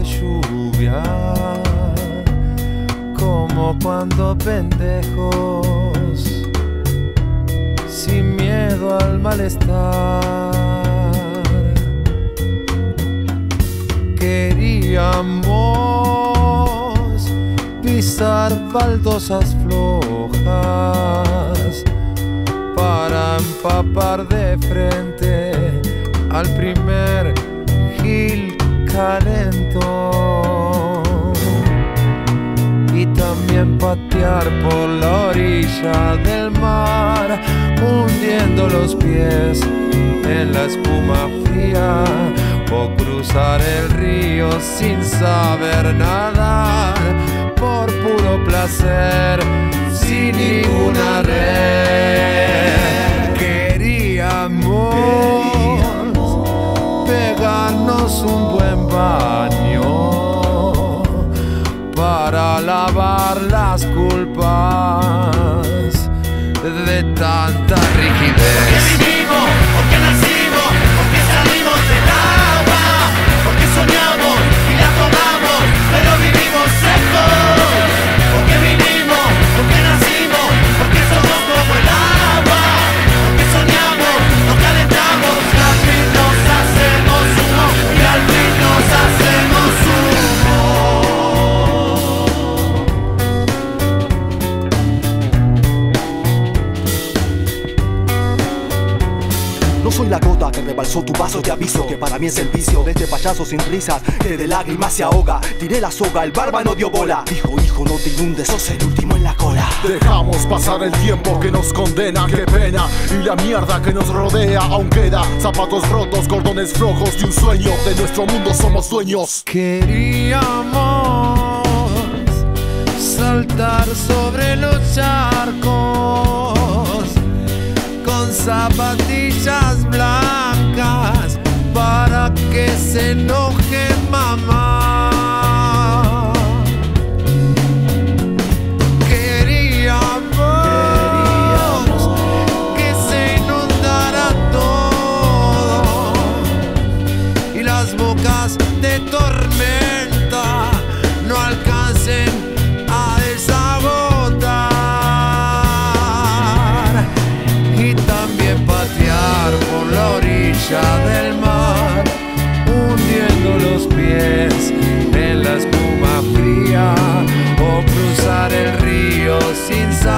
lluvia, como cuando pendejos, sin miedo al malestar, queríamos pisar baldosas flojas para empapar de frente al primer gil calentón, y también patear por la orilla del mar, hundiendo los pies en la espuma fría, o cruzar el río sin saber nadar, por puro placer, sin ninguna red. Queríamos pegarnos un buen baño para lavar las culpas de tanta rigidez. Porque vivimos, porque nacimos, porque salimos del agua, porque soñamos y la tomamos, pero vivimos secos. Porque vivimos, porque nacimos, porque somos como el agua, porque soñamos, nos calentamos y al fin nos hacemos humo, y al fin nos hacemos No soy la gota que rebalsó tu vaso, te aviso que para mí es el vicio de este payaso sin risas que de lágrimas se ahoga. Tiré la soga, el barba no dio bola. Dijo, hijo, no te inundes, sos el último en la cola. Dejamos pasar el tiempo que nos condena, qué pena. Y la mierda que nos rodea aún queda. Zapatos rotos, cordones flojos y un sueño. De nuestro mundo somos dueños. Queríamos saltar sobre los charcos con zapatillas blancas para que se enoje mamá. Queríamos que se inundara todo y las bocas de tormenta no alcancen a desagotar, y también patear por la orilla del mar, hundiendo los pies en la espuma fría, o cruzar el río sin saber